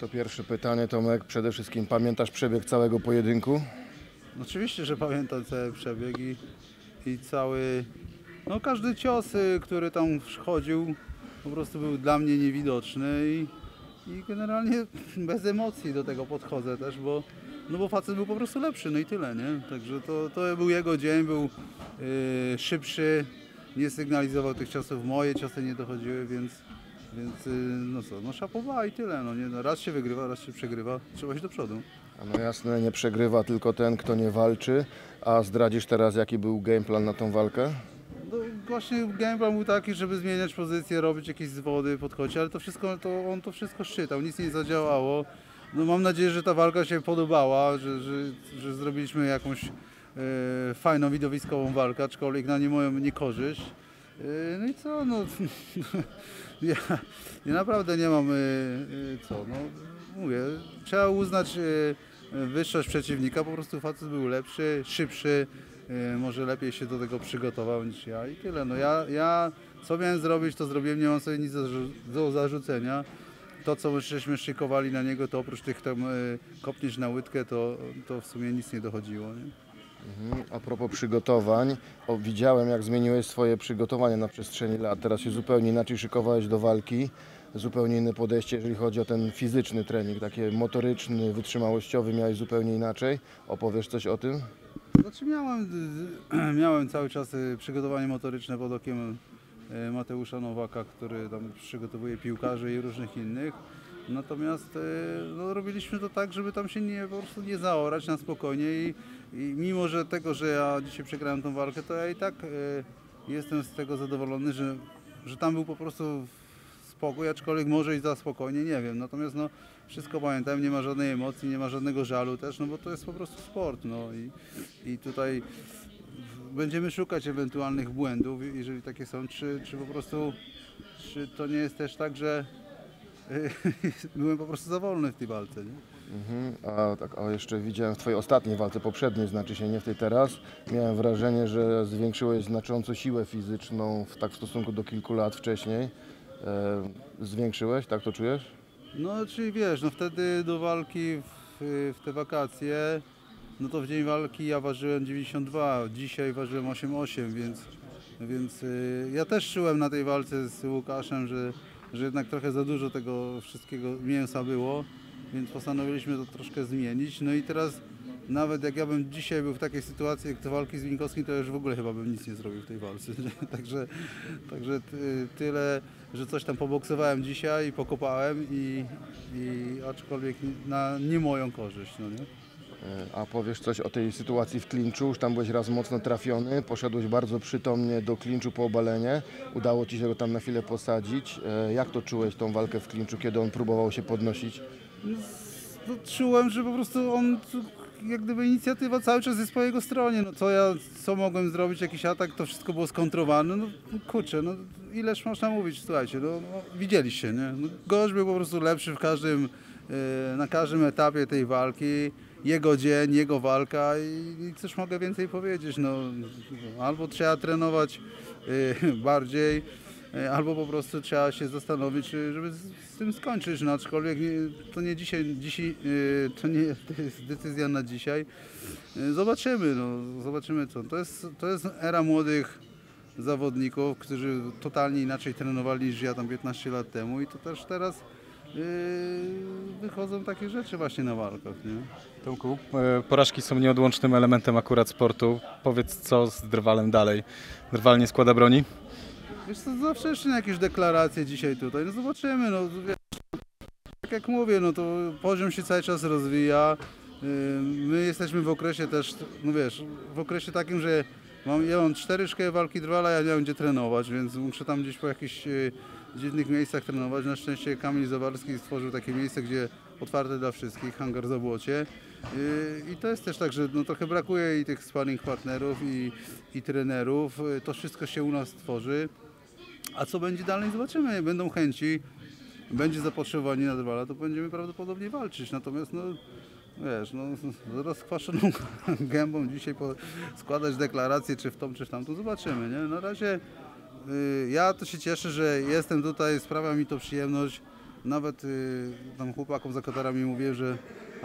To pierwsze pytanie, Tomek. Przede wszystkim pamiętasz przebieg całego pojedynku? Oczywiście, że pamiętam cały przebieg i cały, no każdy cios, który tam wchodził, po prostu był dla mnie niewidoczny i generalnie bez emocji do tego podchodzę też, bo facet był po prostu lepszy, no i tyle, nie? Także to był jego dzień, był szybszy, nie sygnalizował tych ciosów, moje ciosy nie dochodziły, więc no co, no szapoba i tyle, no nie, no raz się wygrywa, raz się przegrywa, trzeba iść do przodu. A no jasne, nie przegrywa tylko ten, kto nie walczy. A zdradzisz teraz, jaki był gameplan na tą walkę? No właśnie gameplan był taki, żeby zmieniać pozycję, robić jakieś zwody, podchodzić, ale on to wszystko szczytał, nic nie zadziałało. No mam nadzieję, że ta walka się podobała, że zrobiliśmy jakąś fajną, widowiskową walkę, aczkolwiek na nie moją niekorzyść. No i co, no ja naprawdę nie mam co, no mówię, trzeba uznać wyższość przeciwnika, po prostu facet był lepszy, szybszy, może lepiej się do tego przygotował niż ja i tyle. No ja co miałem zrobić, to zrobiłem, nie mam sobie nic do zarzucenia. To, co żeśmy szykowali na niego, to oprócz tych tam kopnięć na łydkę, to w sumie nic nie dochodziło. Nie? A propos przygotowań, widziałem, jak zmieniłeś swoje przygotowanie na przestrzeni lat. Teraz się zupełnie inaczej szykowałeś do walki, zupełnie inne podejście, jeżeli chodzi o ten fizyczny trening, taki motoryczny, wytrzymałościowy, miałeś zupełnie inaczej. Opowiesz coś o tym? Znaczy miałem cały czas przygotowanie motoryczne pod okiem Mateusza Nowaka, który tam przygotowuje piłkarzy i różnych innych. Natomiast no, robiliśmy to tak, żeby tam się po prostu nie zaorać na spokojnie i mimo że ja dzisiaj przegrałem tą walkę, to ja i tak jestem z tego zadowolony, że tam był po prostu spokój, aczkolwiek może i za spokojnie, nie wiem. Natomiast no, wszystko pamiętam, nie ma żadnej emocji, nie ma żadnego żalu też, no bo to jest po prostu sport. No i tutaj będziemy szukać ewentualnych błędów, jeżeli takie są, czy po prostu, czy to nie jest też tak, że byłem po prostu za wolny w tej walce, nie? A jeszcze widziałem w twojej ostatniej walce, poprzedniej, znaczy się nie w tej teraz, miałem wrażenie, że zwiększyłeś znacząco siłę fizyczną w stosunku do kilku lat wcześniej. Zwiększyłeś, tak to czujesz? No czyli wiesz, no wtedy do walki w te wakacje, no to w dzień walki ja ważyłem 92, dzisiaj ważyłem 88, więc ja też czułem na tej walce z Łukaszem, że jednak trochę za dużo tego wszystkiego mięsa było, więc postanowiliśmy to troszkę zmienić. No i teraz nawet jak ja bym dzisiaj był w takiej sytuacji jak te walki z Winkowskim, to już w ogóle chyba bym nic nie zrobił w tej walce. Także tyle, że coś tam poboksowałem dzisiaj i pokopałem i aczkolwiek na nie moją korzyść, no nie? A powiesz coś o tej sytuacji w klinczu? Już tam byłeś raz mocno trafiony, poszedłeś bardzo przytomnie do klinczu po obalenie. Udało ci się go tam na chwilę posadzić. Jak to czułeś, tą walkę w klinczu, kiedy on próbował się podnosić? No, czułem, że po prostu on, jak gdyby inicjatywa cały czas jest po jego stronie. No co mogłem zrobić, jakiś atak, to wszystko było skontrowane. No kurczę, no ileż można mówić, słuchajcie, no widzieliście, nie? No, gość był po prostu lepszy na każdym etapie tej walki. Jego dzień, jego walka i cóż mogę więcej powiedzieć, no albo trzeba trenować bardziej, albo po prostu trzeba się zastanowić, żeby z tym skończyć, no aczkolwiek to nie dzisiaj to nie jest decyzja na dzisiaj. Zobaczymy, no zobaczymy co. To jest era młodych zawodników, którzy totalnie inaczej trenowali niż ja tam 15 lat temu i to też teraz wychodzą takie rzeczy właśnie na walkach, nie? Tomku, porażki są nieodłącznym elementem akurat sportu. Powiedz, co z Drwalem dalej? Drwal nie składa broni? Wiesz co, zawsze jeszcze jakieś deklaracje dzisiaj tutaj, no zobaczymy, no wiesz, tak jak mówię, no to poziom się cały czas rozwija. My jesteśmy w okresie też, no wiesz, w okresie takim, że ja mam 4 szkoły walki Drwala, ja nie wiem gdzie trenować, więc muszę tam gdzieś po jakichś dziwnych miejscach trenować. Na szczęście Kamil Zawarski stworzył takie miejsce, gdzie otwarte dla wszystkich, hangar Zabłocie. I to jest też tak, że no trochę brakuje i tych sparring partnerów i trenerów. To wszystko się u nas tworzy. A co będzie dalej, zobaczymy. Będą chęci, będzie zapotrzebowanie na Drwala, to będziemy prawdopodobnie walczyć. Natomiast no wiesz, no z rozkwaszoną gębą dzisiaj składać deklaracje, czy w tą, czy w tamtą, zobaczymy, nie? Na razie ja to się cieszę, że jestem tutaj, sprawia mi to przyjemność. nawet tam chłopakom za katarami mówię, że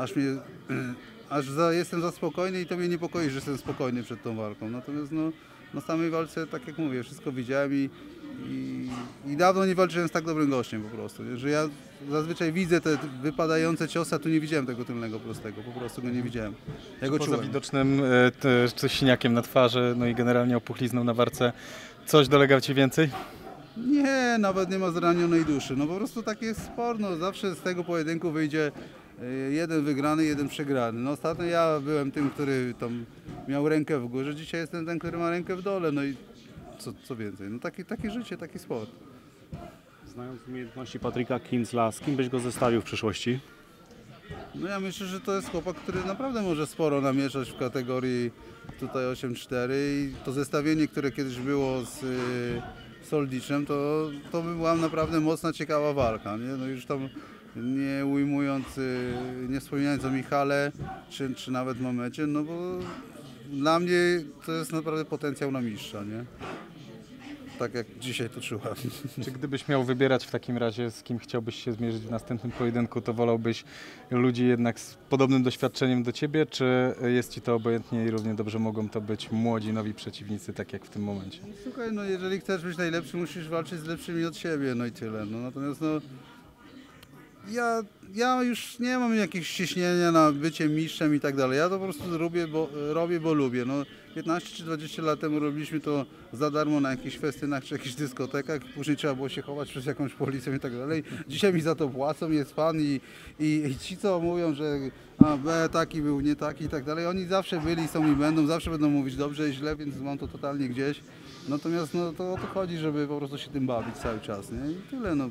jestem za spokojny i to mnie niepokoi, że jestem spokojny przed tą walką. Natomiast no, na samej walce, tak jak mówię, wszystko widziałem i dawno nie walczyłem z tak dobrym gościem po prostu. Nie? Że ja zazwyczaj widzę te wypadające ciosy, a tu nie widziałem tego tylnego prostego, po prostu go nie widziałem. Ja go Poza czułem. widocznym siniakiem na twarzy, no i generalnie opuchlizną na warce, coś dolega Ci więcej? Nie, nawet nie ma zranionej duszy. No po prostu taki jest sport, no zawsze z tego pojedynku wyjdzie jeden wygrany, jeden przegrany. No ostatnio ja byłem tym, który tam miał rękę w górze, dzisiaj jestem ten, który ma rękę w dole, no i co więcej. No takie życie, taki sport. Znając umiejętności Patryka Kindzla, z kim byś go zestawił w przyszłości? No ja myślę, że to jest chłopak, który naprawdę może sporo namieszać w kategorii tutaj 8-4 i to zestawienie, które kiedyś było z Soldiczem, to by była naprawdę mocna, ciekawa walka, nie? No już tam nie ujmując, nie wspominając o Michale, czy nawet Mamecie, no bo dla mnie to jest naprawdę potencjał na mistrza, nie? Tak jak dzisiaj to czułem. Czy gdybyś miał wybierać w takim razie, z kim chciałbyś się zmierzyć w następnym pojedynku, to wolałbyś ludzi jednak z podobnym doświadczeniem do Ciebie, czy jest Ci to obojętnie i równie dobrze mogą to być młodzi, nowi przeciwnicy, tak jak w tym momencie? Słuchaj, no jeżeli chcesz być najlepszy, musisz walczyć z lepszymi od siebie, no i tyle. No, natomiast no, ja już nie mam jakichś ciśnienia na bycie mistrzem i tak dalej. Ja to po prostu robię, bo lubię. No, 15 czy 20 lat temu robiliśmy to za darmo na jakichś festynach czy jakichś dyskotekach. Później trzeba było się chować przez jakąś policję i tak dalej. Dzisiaj mi za to płacą, jest fan i ci, co mówią, że taki był, nie taki i tak dalej, oni zawsze byli, są i będą, zawsze będą mówić dobrze i źle, więc mam to totalnie gdzieś. Natomiast no, to o to chodzi, żeby po prostu się tym bawić cały czas, nie? I tyle, no.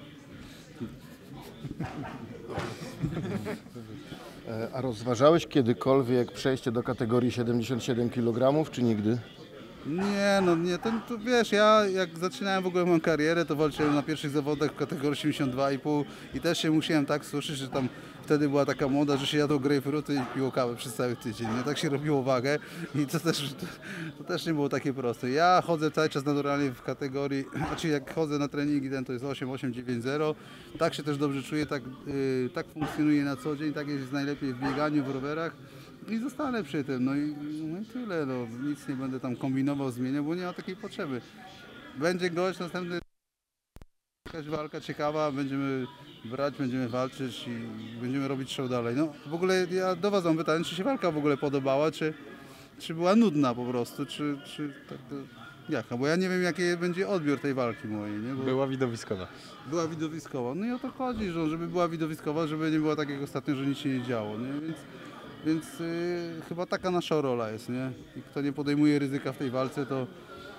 A rozważałeś kiedykolwiek przejście do kategorii 77 kg, czy nigdy? Nie, no nie, to wiesz, ja jak zaczynałem w ogóle moją karierę, to walczyłem na pierwszych zawodach w kategorii 82,5 i też się musiałem tak suszyć, że tam wtedy była taka moda, że się jadło grejpfruty i piło kawę przez cały tydzień, nie? Tak się robiło wagę i to też nie było takie proste. Ja chodzę cały czas naturalnie w kategorii, znaczy jak chodzę na treningi, to jest 8,890, tak się też dobrze czuję, tak funkcjonuję na co dzień, tak jest najlepiej w bieganiu, w rowerach. I zostanę przy tym, no i tyle, no, nic nie będę tam kombinował, zmieniał, bo nie ma takiej potrzeby. Będzie gość, następny jakaś walka ciekawa, będziemy brać, będziemy walczyć i będziemy robić show dalej. No w ogóle ja do Was mam pytanie, czy się walka w ogóle podobała, czy była nudna po prostu, czy tak, jaka, bo ja nie wiem jaki będzie odbiór tej walki mojej, nie? Bo Była widowiskowa. była widowiskowa, no i o to chodzi, że żeby była widowiskowa, żeby nie była tak jak ostatnio, że nic się nie działo, nie? Więc chyba taka nasza rola jest, nie? I kto nie podejmuje ryzyka w tej walce, to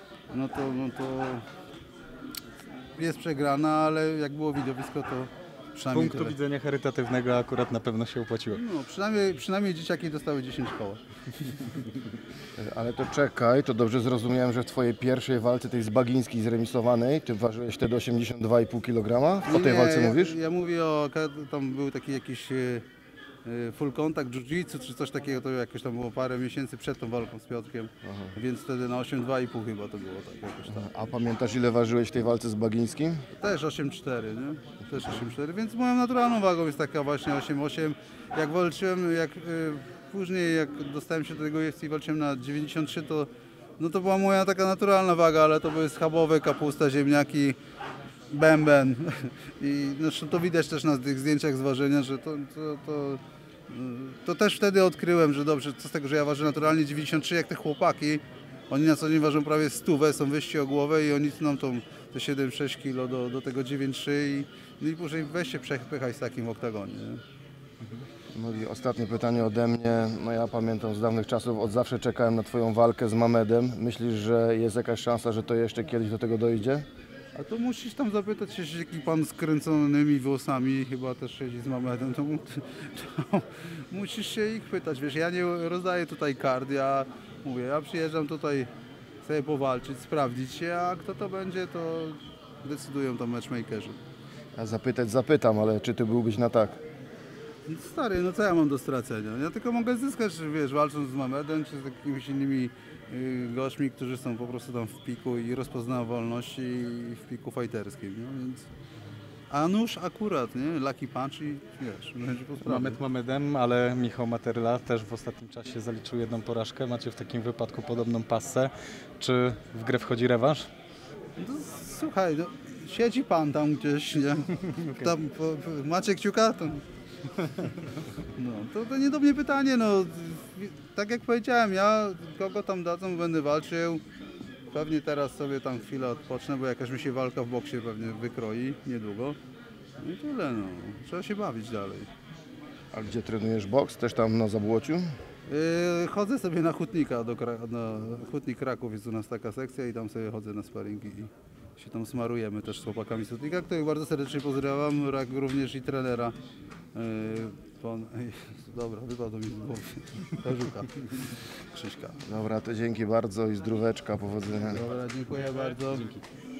jest przegrana, ale jak było widowisko, to Z przynajmniej punktu tyle. widzenia charytatywnego akurat na pewno się opłaciło. No, przynajmniej dzieciaki dostały 10 koła. Ale to czekaj, to dobrze zrozumiałem, że w Twojej pierwszej walce, tej z Bagińskiej zremisowanej, Ty ważyłeś wtedy 82,5 kg? O tej walce mówisz? Ja mówię tam był taki jakiś full contact jiu-jitsu czy coś takiego, to jakoś tam było parę miesięcy przed tą walką z Piotrkiem, więc wtedy na 8,2,5 chyba to było tak jakoś tam. A pamiętasz, ile ważyłeś w tej walce z Bagińskim? Też 8,4, nie? Też 8,4, więc moją naturalną wagą jest taka właśnie 8,8. Jak walczyłem, później jak dostałem się do tego UFC i walczyłem na 93, to była moja taka naturalna waga, ale to były schabowe, kapusta, ziemniaki, bęben. I zresztą to widać też na tych zdjęciach z ważenia, że to też wtedy odkryłem, że dobrze, co z tego, że ja ważę naturalnie 93 jak te chłopaki. Oni na co dzień ważą prawie 100, są wyżsi o głowę i oni tną te 7-6 kg do tego 9,3 i później weź się przepychaj z takim w oktagonie. Nie? No i ostatnie pytanie ode mnie. No ja pamiętam z dawnych czasów, od zawsze czekałem na Twoją walkę z Mamedem. Myślisz, że jest jakaś szansa, że to jeszcze kiedyś do tego dojdzie? A to musisz tam zapytać się, jaki pan z kręconymi włosami chyba też siedzi z Mamedem, to musisz się ich pytać, wiesz, ja nie rozdaję tutaj kart, ja mówię, ja przyjeżdżam tutaj sobie powalczyć, sprawdzić się, a kto to będzie, to decydują tam matchmakerzy. Ja zapytać zapytam, ale czy Ty byłbyś na tak? No stary, no co ja mam do stracenia? Ja tylko mogę zyskać, wiesz, walcząc z Mamedem czy z jakimiś innymi gośćmi, którzy są po prostu tam w piku i rozpoznawalności i w piku fajterskim, no więc A nóż akurat, nie? Lucky punch i wiesz, będzie po sprawie. Mamet Mamedem, ale Michał Materla też w ostatnim czasie zaliczył jedną porażkę. Macie w takim wypadku podobną passę. Czy w grę wchodzi rewanż? No, słuchaj, no, siedzi pan tam gdzieś, nie? Tam, macie kciuka? To... No, to nie do mnie pytanie, no. Tak jak powiedziałem, ja kogo tam dadzą, będę walczył. Pewnie teraz sobie tam chwilę odpocznę, bo jakaś mi się walka w boksie pewnie wykroi niedługo. No i tyle, no. Trzeba się bawić dalej. A gdzie trenujesz boks? Też tam na Zabłociu? Chodzę sobie na Hutnika, na Hutnik Kraków jest u nas taka sekcja i tam sobie chodzę na sparingi i się tam smarujemy też z chłopakami z Hutnika, których bardzo serdecznie pozdrawiam, również i trenera. Dobra, wypadł mi z głowy. Żuka, Krzyśka. Dobra, to dzięki bardzo i zdróweczka, powodzenia. Dobra, dziękuję bardzo.